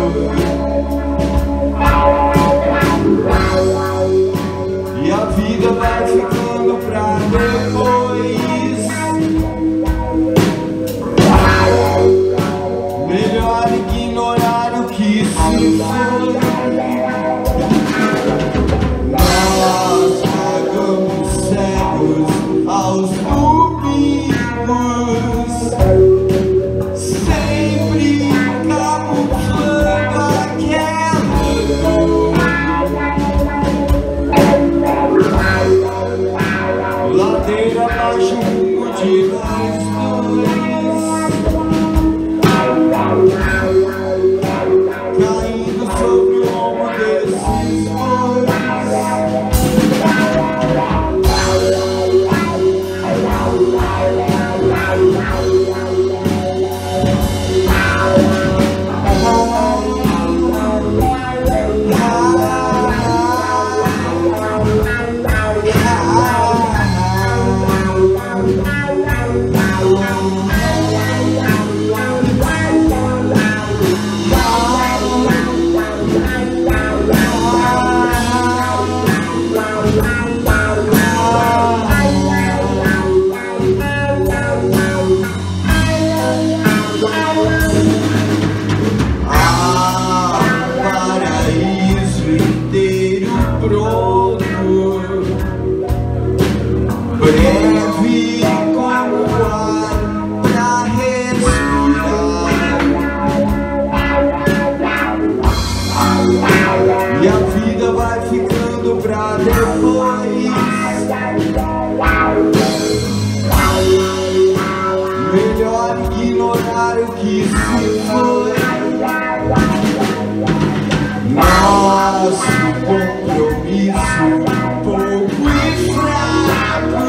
E a vida vai ficando pra depois. Melhor ignorar o que se foi. Nós pagamos cegos aos domingos, sempre camuflando aquela dor. Ladeira abaixo, rumo de nós dois, caindo sobre o ombro desses bois. Breve como ar pra respirar. E a vida vai ficando pra depois. Melhor ignorar o que se foi. Nosso compromisso pouco e fraco,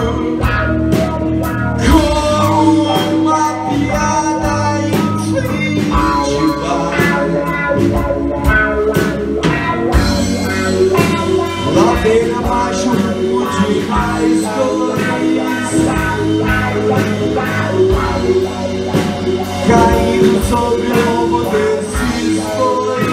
como uma piada infeliz. Ladeira abaixo, rumo de mais dois, caindo sobre o ombro desses dois.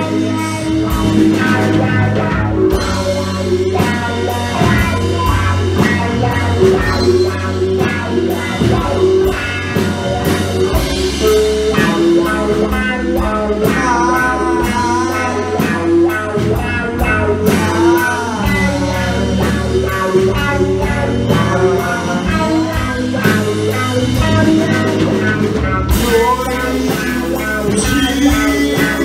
Noite